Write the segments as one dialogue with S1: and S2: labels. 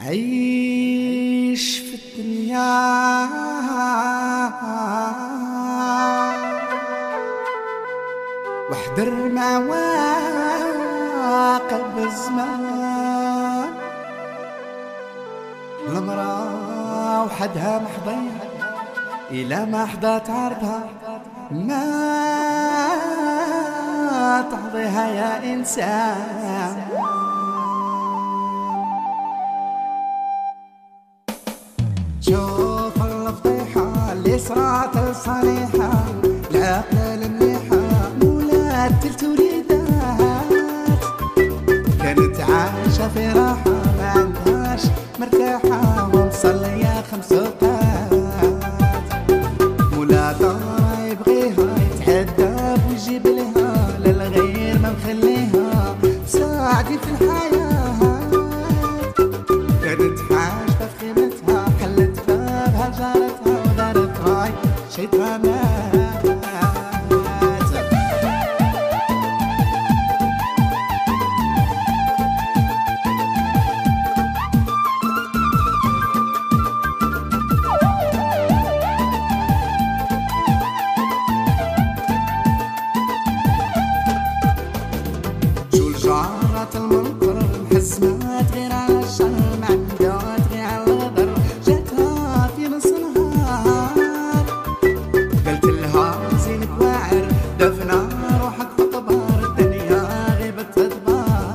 S1: عيش في الدنيا واحذر مواقف الزمان. المرأة وحدها محضية إلا ما حضات عرضها ما تحظيها يا إنسان. شوف الفضيحة اللي صارت الصريحة العقل المليحة مولات تلت وليدات كانت عايشة في راحة ما عندهاش مرتاحة ومصلية 5 وقات. مولاتها يبغيها يتعذب ويجيب لها للغير ما مخليها ساعدي في الحياة. كانت حاجبة في خيمتها حلت بابها جارتها ودارت راي شيطانات. جارت المنطر محسمات غير على الشر معدات غير على الغدر جاتها في نص النهار. قلت لها زينك واعر دفنا روحك في قبر الدنيا غيبة تدبار.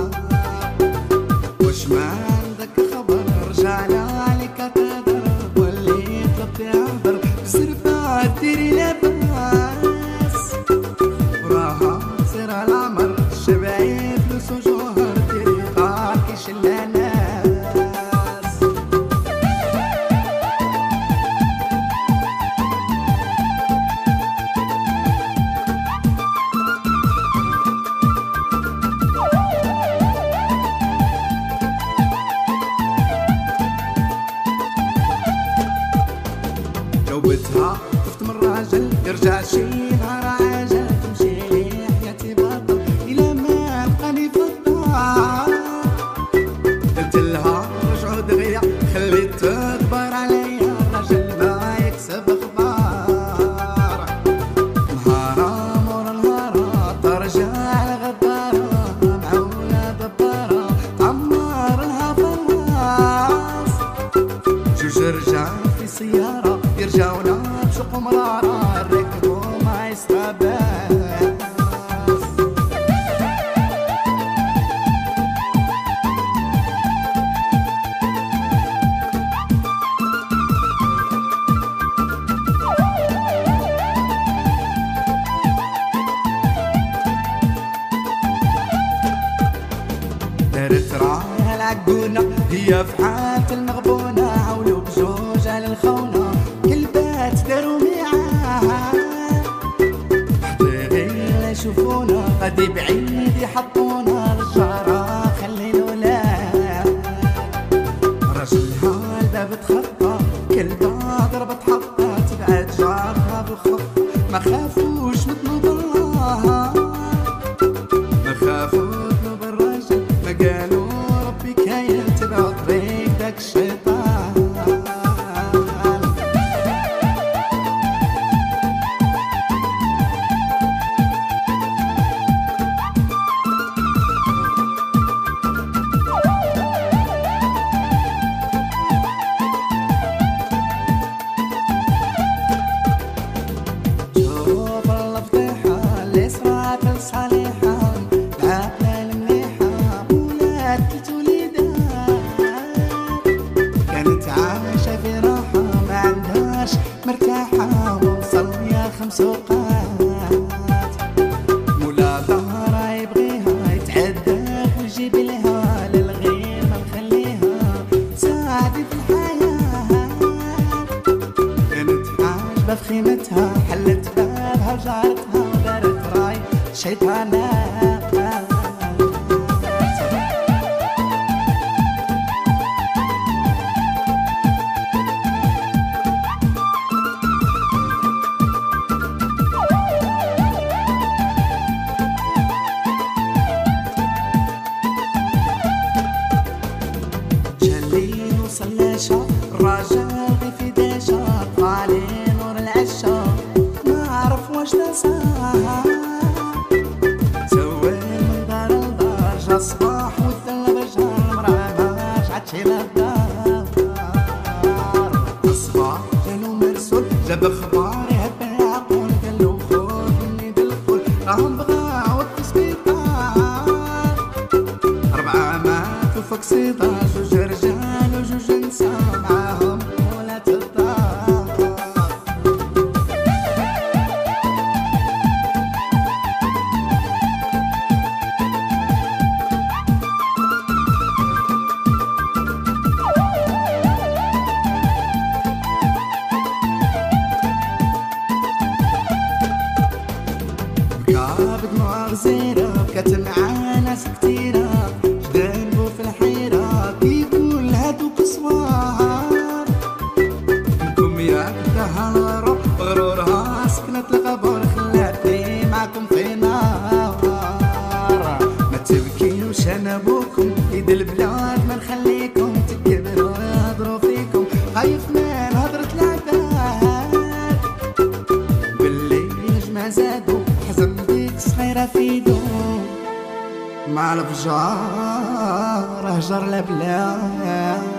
S1: وش ما عندك خبر رجعنا عليك تقدر واللي طلبت يعبر بزرفات ديري لاباس. وراها تصير العمر شبعي فلوس وجوهر ديري قاركي شلا ناس. جاوبتها طفت من راجل يرجع شي نهار عجل تمشي حياتي بطل إلى ما لقاني في الدار. قلت لها رجعوا دغيا خليت تدبر عليا الرجل ما يكسب اخبار. نهارا مورا نهارا ترجع الغدارة معولة دبارة تعمر لها فراس. جوج رجال في سيارة يرجعونا بشوق مرارة الركبوا ما يستباس. دارت رايها العقونة هي في حالة المغبونة عولوا بزوج على الخونة كل بات داروا ميعاها. حبيبي يشوفونا غادي بعيد يحطونا للجارة خلي الولاد. رجلها الباب تخطى كلبها ضربت حطة تبعد جارها بالخطة ما خافوش مطلوب الله ما خافوا مطلوب الرجل ما قالوا ربي كاين تبع طريق داك الشيطان. شوف الفضيحة اللي صارت الصالحة العقل المليحة مولات تلت وليدات كانت عايشة في راحة ما عندهاش مرتاحة ومصلية 5 وقات. مولا ظهرها يبغيها يتعذب ويجيب لها للغير ما مخليها ساعدي في الحياة. كانت عاجبة في خيمتها حلت بابها جارتها ودارت راي شيطانات. الصباح والذل بجار مراه شعد شي للدار الصباح جالو مرسول جاب اخبار يهب العقول قالو خذ مني بالقول راهم بغاو التسبيطار 4 مات وفوق 16 جوج رجال وجوج نساء معاهم ولات الدار بكا بدموع غزيرة بكات معاه ناس كتيرة جدانبو في الحيرة كيقول هادوك صوار منكم ياك دهالرو غرورها سكنت القبور خلاتني معكم في نار ما تبكيوش انا بوكم ايد البلاد ما نخليكم تكبروا يهضروا فيكم خايف من هضرة العباد باللي نجمة زادو حزن ديك صغيرة في يدو مع الفجار هجر البلاد